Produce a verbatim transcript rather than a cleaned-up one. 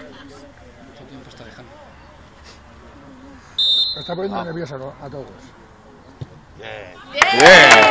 ¿Cuánto tiempo está dejando? Está poniendo nervioso a todos. Bien. Bien.